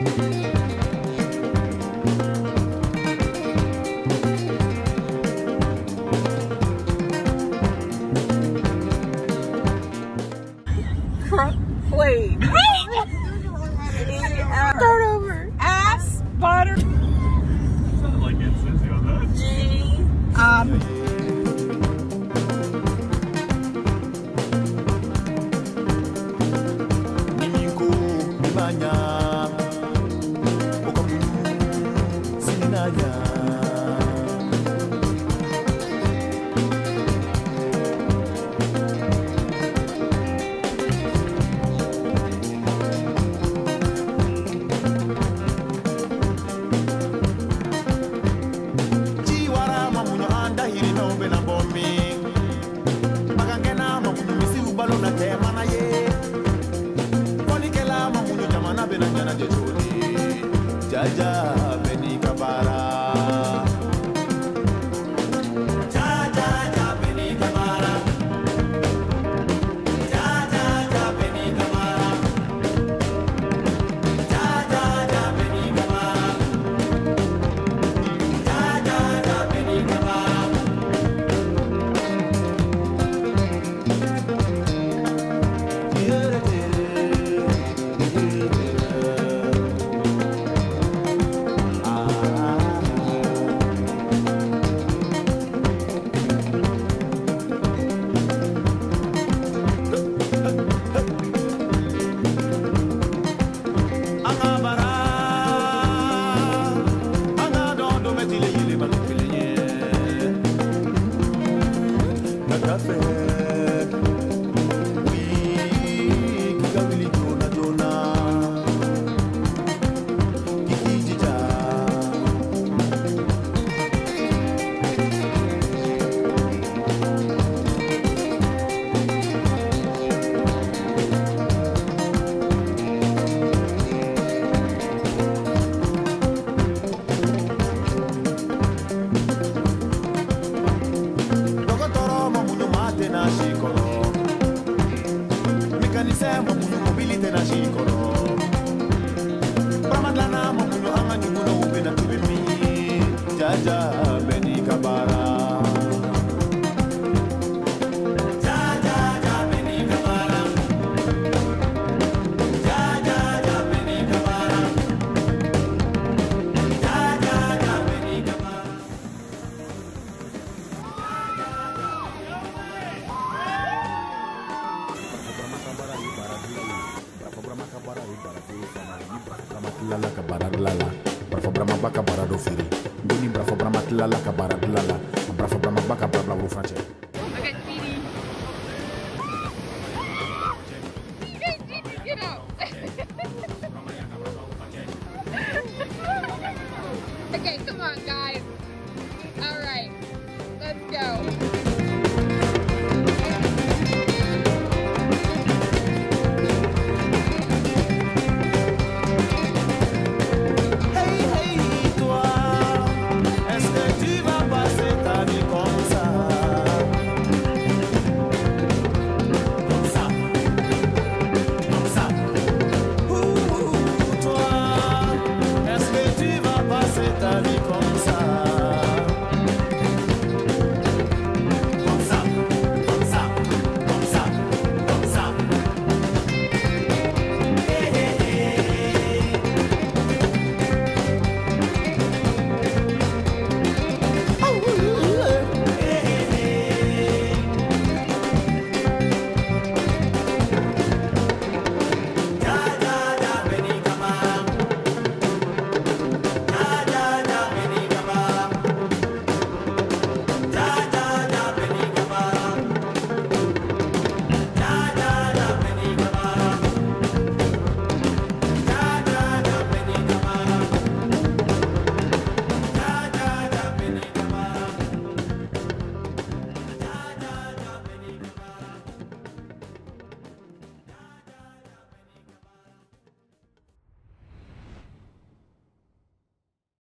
Wait. Start over. Ass butter. Sounded like it says you on that. G. Jaja beni kabara. Jaja beni kabara. Jaja beni kabara. Jaja beni kabara. Jaja beni kabara. Jaja beni kabara. Jaja beni kabara. Jaja beni kabara. Jaja beni kabara. Lala kabara lala, bravo brama baka bara do firi. Doni bravo brama lala kabara lala, bravo brama baka brava lo francese. Okay, Speedy. Hey, Gigi, get out. Okay.